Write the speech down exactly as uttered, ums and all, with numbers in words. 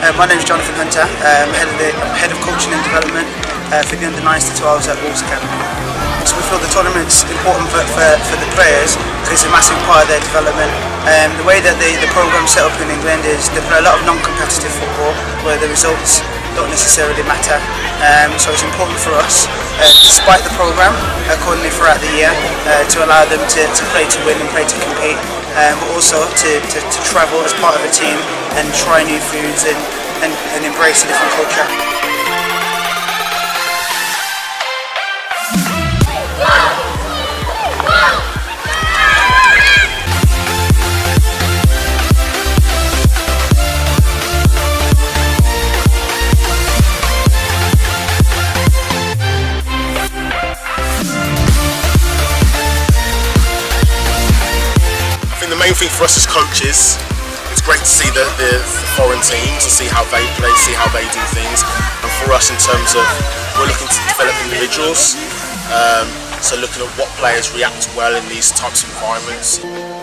Uh, my name is Jonathan Hunter. I'm head of, the, head of coaching and development uh, for the under nines to twelves at Wolves Academy. So we feel the tournament's important for, for, for the players because it's a massive part of their development. Um, the way that the, the program's set up in England is they play a lot of non-competitive football where the results don't necessarily matter. Um, so it's important for us, uh, despite the programme, accordingly throughout the year, uh, to allow them to, to play to win and play to compete, um, but also to, to, to travel as part of a team and try new foods and, and, and embrace a different culture. The main thing for us as coaches, it's great to see the, the, the foreign teams and see how they play, see how they do things. And for us in terms of, we're looking to develop individuals, um, so looking at what players react well in these types of environments.